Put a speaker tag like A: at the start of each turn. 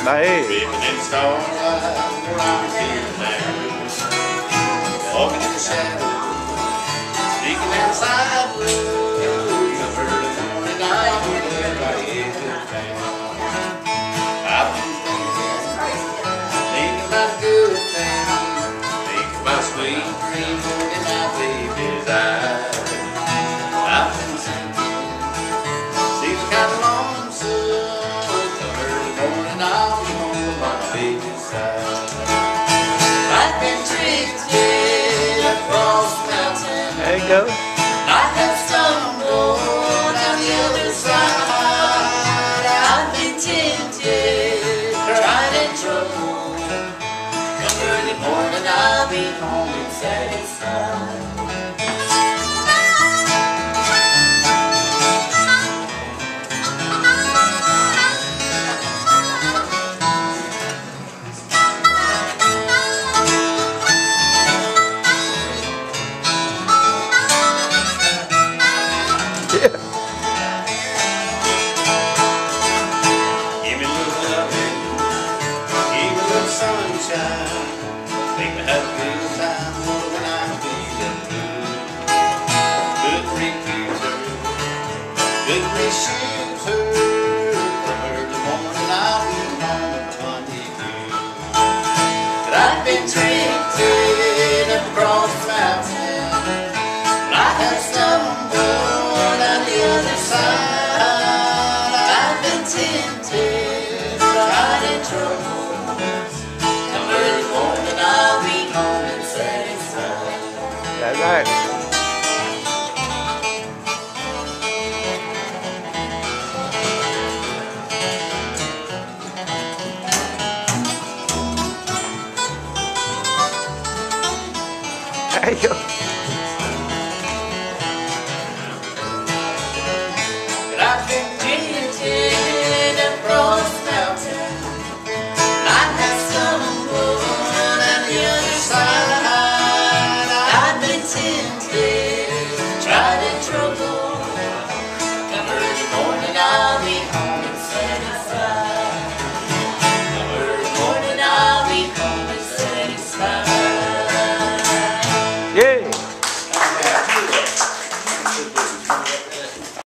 A: Nej.
B: Ripping in starlight, where I'm feeling there. Walking in the shadows, sneaking inside blue. I've heard the morning night whenever I hit the fan. I've been thinking about good things, thinking about sweet dreams in my baby's eyes. I've been thinking, seems kind of lonesome. Early morning I'll be home by my baby's side. I've been drifting across the mountain.
A: There you go.
B: I have stumbled down the other side. I've been tempted, tried and true. Come early morning I'll be home and satisfied.
A: Yeah.
B: Give me a little loving, give me a little sunshine. Make me have a good time when I'm feeling blue. Good refuser, good re-shooter. From early morning I'll be home at 22. But I've been drifting across the mountain, and I have stumbled on the other side. I've been tempted, tried and true. Come early morning I'll be home and satisfied.
A: That's right. There you go.